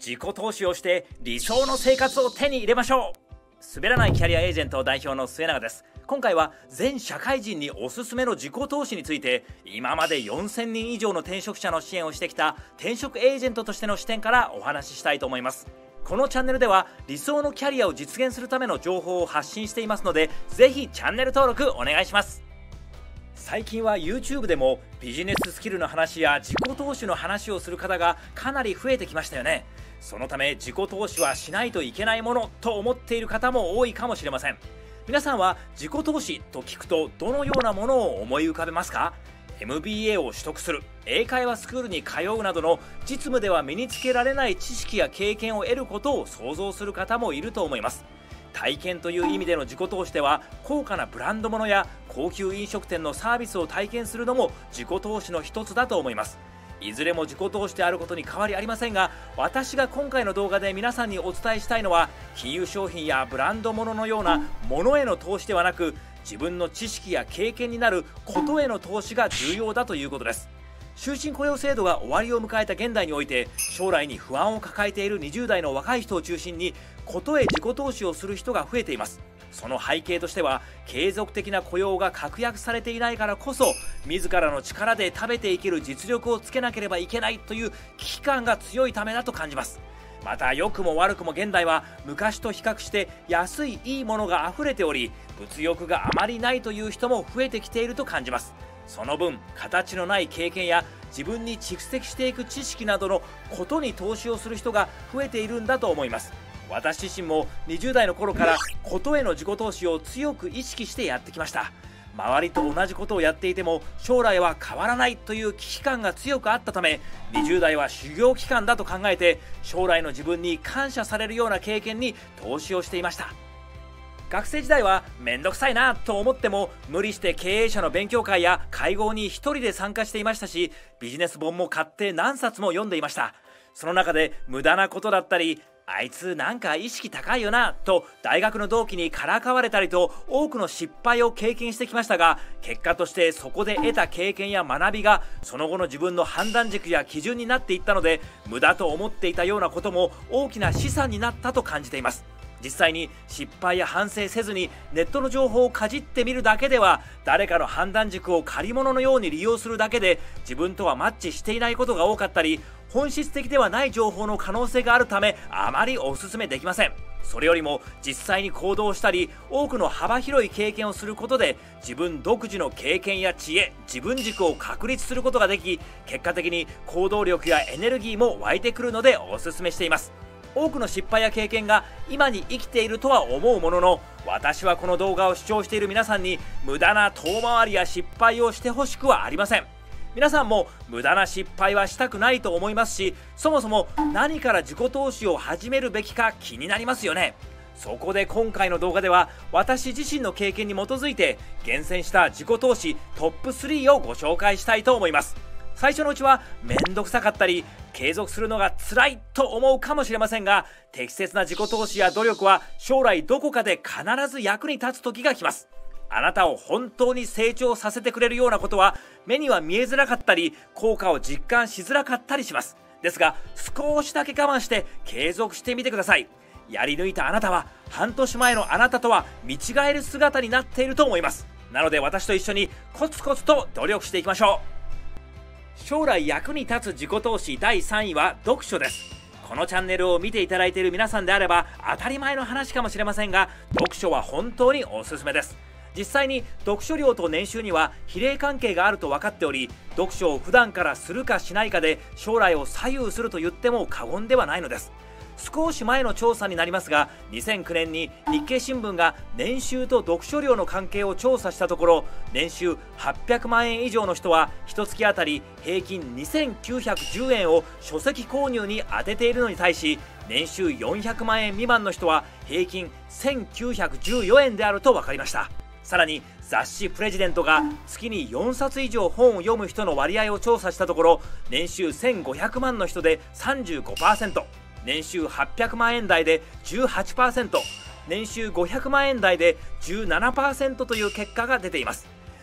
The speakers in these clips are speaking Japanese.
自己投資をして理想の生活を手に入れましょう。滑らないキャリアエージェント代表の末永です。今回は全社会人におすすめの自己投資について、今まで4000人以上の転職者の支援をしてきた転職エージェントとしての視点からお話ししたいと思います。このチャンネルでは理想のキャリアを実現するための情報を発信していますので、ぜひチャンネル登録お願いします。最近は YouTube でもビジネススキルの話や自己投資の話をする方がかなり増えてきましたよね。そのため自己投資はしないといけないものと思っている方も多いかもしれません。皆さんは自己投資と聞くとどのようなものを思い浮かべますか？ MBA を取得する、英会話スクールに通うなどの実務では身につけられない知識や経験を得ることを想像する方もいると思います。体験という意味での自己投資では、高価なブランド物や高級飲食店のサービスを体験するのも自己投資の一つだと思います。いずれも自己投資であることに変わりありませんが、私が今回の動画で皆さんにお伝えしたいのは、金融商品やブランド物のようなものへの投資ではなく、自分の知識や経験になることへの投資が重要だということです。終身雇用制度が終わりを迎えた現代において、将来に不安を抱えている20代の若い人を中心にことへ自己投資をする人が増えています。その背景としては、継続的な雇用が確約されていないからこそ、自らの力で食べていける実力をつけなければいけないという危機感が強いためだと感じます。また良くも悪くも現代は昔と比較して安いいいものが溢れており、物欲があまりないという人も増えてきていると感じます。その分、形のない経験や自分に蓄積していく知識などのことに投資をする人が増えているんだと思います。私自身も20代の頃からことへの自己投資を強く意識してやってきました。周りと同じことをやっていても将来は変わらないという危機感が強くあったため、20代は修行期間だと考えて、将来の自分に感謝されるような経験に投資をしていました。学生時代はめんどくさいなと思っても、無理して経営者の勉強会や会合に一人で参加していましたし、ビジネス本も買って何冊も読んでいました。その中で無駄なことだったり、あいつなんか意識高いよなと大学の同期にからかわれたりと、多くの失敗を経験してきましたが、結果としてそこで得た経験や学びがその後の自分の判断軸や基準になっていったので、無駄と思っていたようなことも大きな資産になったと感じています。実際に失敗や反省せずにネットの情報をかじってみるだけでは、誰かの判断軸を借り物のように利用するだけで自分とはマッチしていないことが多かったり、本質的ではない情報の可能性があるため、あまりお勧めできません。それよりも実際に行動したり、多くの幅広い経験をすることで、自分独自の経験や知恵、自分軸を確立することができ、結果的に行動力やエネルギーも湧いてくるのでお勧めしています。多くの失敗や経験が今に生きているとは思うものの、私はこの動画を視聴している皆さんに無駄な遠回りや失敗をしてほしくはありません。皆さんも無駄な失敗はしたくないと思いますし、そもそも何から自己投資を始めるべきか気になりますよね。そこで今回の動画では、私自身の経験に基づいて厳選した自己投資トップ3をご紹介したいと思います。最初のうちはめんどくさかったり継続するのが辛いと思うかもしれませんが、適切な自己投資や努力は将来どこかで必ず役に立つ時が来ます。あなたを本当に成長させてくれるようなことは目には見えづらかったり、効果を実感しづらかったりします。ですが少しだけ我慢して継続してみてください。やり抜いたあなたは半年前のあなたとは見違える姿になっていると思います。なので私と一緒にコツコツと努力していきましょう。将来役に立つ自己投資第3位は読書です。このチャンネルを見ていただいている皆さんであれば当たり前の話かもしれませんが、読書は本当におすすめです。実際に読書量と年収には比例関係があると分かっており、読書を普段からするかしないかで将来を左右すると言っても過言ではないのです。少し前の調査になりますが、2009年に日経新聞が年収と読書量の関係を調査したところ、年収800万円以上の人は1月あたり平均2910円を書籍購入に充てているのに対し、年収400万円未満の人は平均1914円であると分かりました。さらに雑誌プレジデントが月に4冊以上本を読む人の割合を調査したところ、年収1500万の人で 35%、 年収800万円台で 18%、 年収500万円台で 17% という結果が出ています。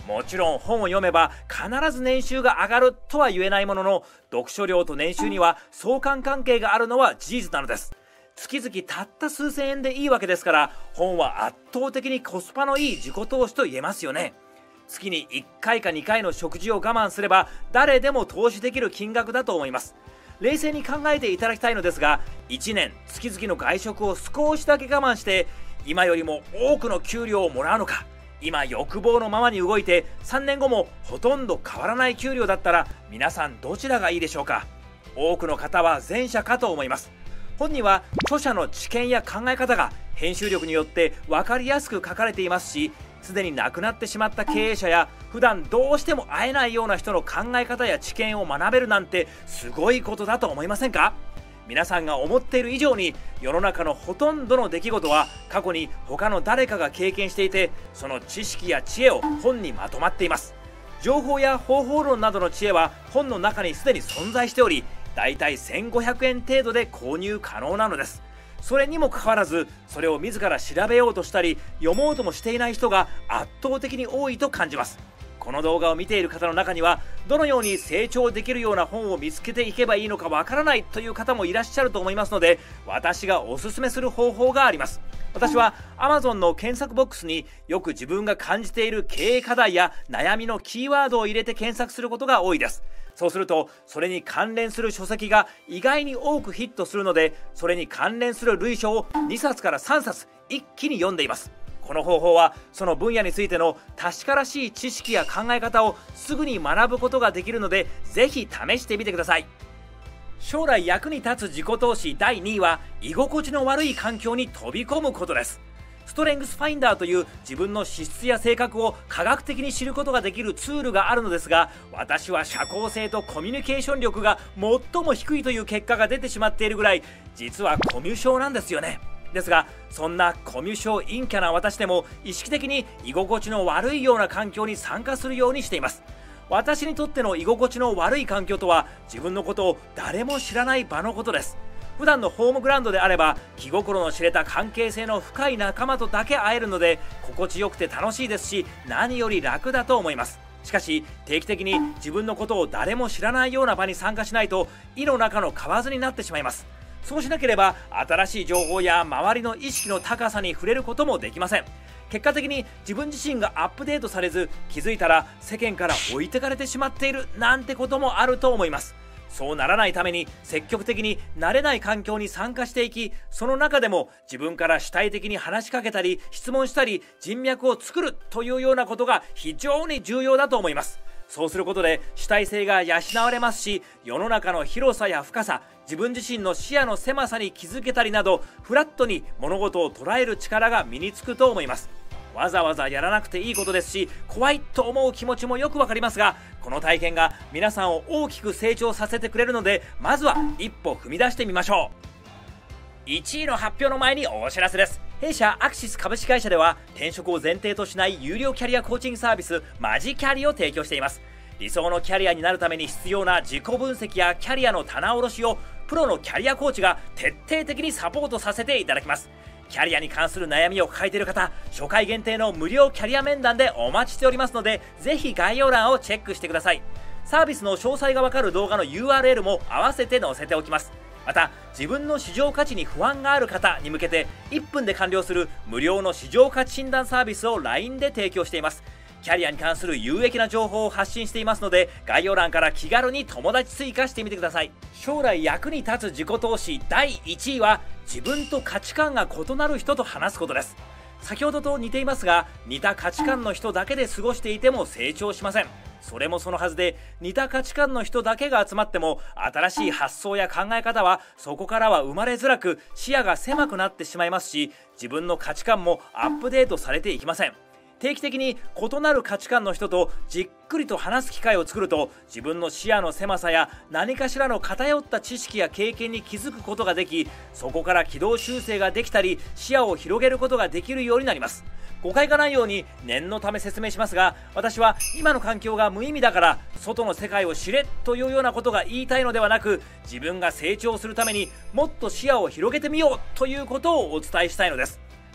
もちろん本を読めば必ず年収が上がるとは言えないものの、読書量と年収には相関関係があるのは事実なのです。月々たった数千円でいいわけですから、本は圧倒的にコスパのいい自己投資と言えますよね。月に1回か2回の食事を我慢すれば誰でも投資できる金額だと思います。冷静に考えていただきたいのですが、1年月々の外食を少しだけ我慢して今よりも多くの給料をもらうのか、今欲望のままに動いて3年後もほとんど変わらない給料だったら、皆さんどちらがいいでしょうか。多くの方は前者かと思います。本には著者の知見や考え方が編集力によって分かりやすく書かれていますし、すでに亡くなってしまった経営者や普段どうしても会えないような人の考え方や知見を学べるなんてすごいことだと思いませんか。皆さんが思っている以上に世の中のほとんどの出来事は過去に他の誰かが経験していて、その知識や知恵を本にまとまっています。情報や方法論などの知恵は本の中にすでに存在しており、だいたい1500円程度で購入可能なのです。それにもかかわらず、それを自ら調べようとしたり読もうともしていない人が圧倒的に多いと感じます。この動画を見ている方の中には、どのように成長できるような本を見つけていけばいいのかわからないという方もいらっしゃると思いますので、私がおすすめする方法があります。私は Amazon の検索ボックスによく自分が感じている経営課題や悩みのキーワードを入れて検索することが多いです。そうするとそれに関連する書籍が意外に多くヒットするので、それに関連する類書を2冊から3冊一気に読んでいます。この方法はその分野についての確からしい知識や考え方をすぐに学ぶことができるので、ぜひ試してみてください。将来役に立つ自己投資第2位は、居心地の悪い環境に飛び込むことです。ストレングスファインダーという自分の資質や性格を科学的に知ることができるツールがあるのですが、私は社交性とコミュニケーション力が最も低いという結果が出てしまっているぐらい、実はコミュ障なんですよね。ですが、そんなコミュ障陰キャな私でも意識的に居心地の悪いような環境に参加するようにしています。私にとっての居心地の悪い環境とは、自分のことを誰も知らない場のことです。普段のホームグラウンドであれば気心の知れた関係性の深い仲間とだけ会えるので心地よくて楽しいですし、何より楽だと思います。しかし定期的に自分のことを誰も知らないような場に参加しないと井の中の蛙になってしまいます。そうしなければ新しい情報や周りの意識の高さに触れることもできません。結果的に自分自身がアップデートされず、気づいたら世間から置いてかれてしまっているなんてこともあると思います。そうならないために積極的に慣れない環境に参加していき、その中でも自分から主体的に話しかけたり質問したり人脈を作るというようなことが非常に重要だと思います。そうすることで主体性が養われますし、世の中の広さや深さ、自分自身の視野の狭さに気づけたりなど、フラットに物事を捉える力が身につくと思います。わざわざやらなくていいことですし、怖いと思う気持ちもよくわかりますが、この体験が皆さんを大きく成長させてくれるので、まずは一歩踏み出してみましょう。1位の発表の前にお知らせです。弊社アクシス株式会社では転職を前提としない有料キャリアコーチングサービスマジキャリを提供しています。理想のキャリアになるために必要な自己分析やキャリアの棚卸しをプロのキャリアコーチが徹底的にサポートさせていただきます。キャリアに関する悩みを抱えている方、初回限定の無料キャリア面談でお待ちしておりますので、ぜひ概要欄をチェックしてください。サービスの詳細がわかる動画の URL も合わせて載せておきます。また自分の市場価値に不安がある方に向けて1分で完了する無料の市場価値診断サービスを LINE で提供しています。キャリアに関する有益な情報を発信していますので、概要欄から気軽に友達追加してみてください。将来役に立つ自己投資第1位は、自分と価値観が異なる人と話すことです。先ほどと似ていますが、似た価値観の人だけで過ごしていても成長しません。それもそのはずで、似た価値観の人だけが集まっても新しい発想や考え方はそこからは生まれづらく、視野が狭くなってしまいますし、自分の価値観もアップデートされていきません。定期的に異なる価値観の人とじっくりと話す機会を作ると、自分の視野の狭さや何かしらの偏った知識や経験に気づくことができ、そこから軌道修正ができたり視野を広げることができるようになります。誤解がないように念のため説明しますが、私は今の環境が無意味だから外の世界を知れというようなことが言いたいのではなく、自分が成長するためにもっと視野を広げてみようということをお伝えしたいのです。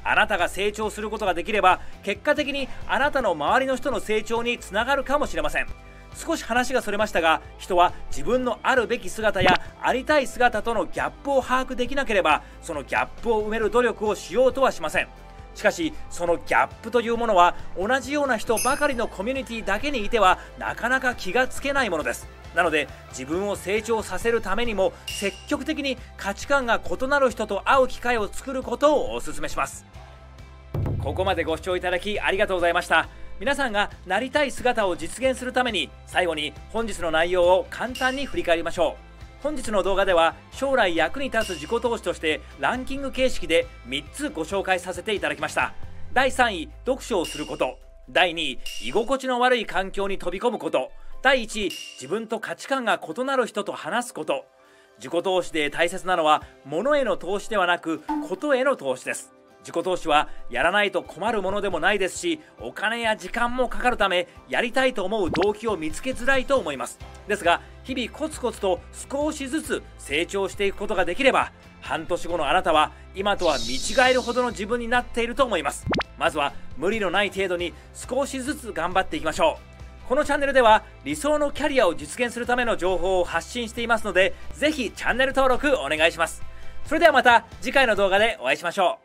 あなたが成長することができれば、結果的にあなたの周りの人の成長につながるかもしれません。少し話がそれましたが、人は自分のあるべき姿やありたい姿とのギャップを把握できなければ、そのギャップを埋める努力をしようとはしません。しかしそのギャップというものは、同じような人ばかりのコミュニティだけにいてはなかなか気がつけないものです。なので自分を成長させるためにも、積極的に価値観が異なる人と会う機会を作ることをお勧めします。ここまでご視聴いただきありがとうございました。皆さんがなりたい姿を実現するために、最後に本日の内容を簡単に振り返りましょう。本日の動画では将来役に立つ自己投資としてランキング形式で3つご紹介させていただきました。第3位、読書をすること。第2位、居心地の悪い環境に飛び込むこと。第1位、自分と価値観が異なる人と話すこと。自己投資で大切なのは、物への投資ではなくことへの投資です。自己投資はやらないと困るものでもないですし、お金や時間もかかるため、やりたいと思う動機を見つけづらいと思います。ですが日々コツコツと少しずつ成長していくことができれば、半年後のあなたは今とは見違えるほどの自分になっていると思います。まずは無理のない程度に少しずつ頑張っていきましょう。このチャンネルでは理想のキャリアを実現するための情報を発信していますので、ぜひチャンネル登録お願いします。それではまた次回の動画でお会いしましょう。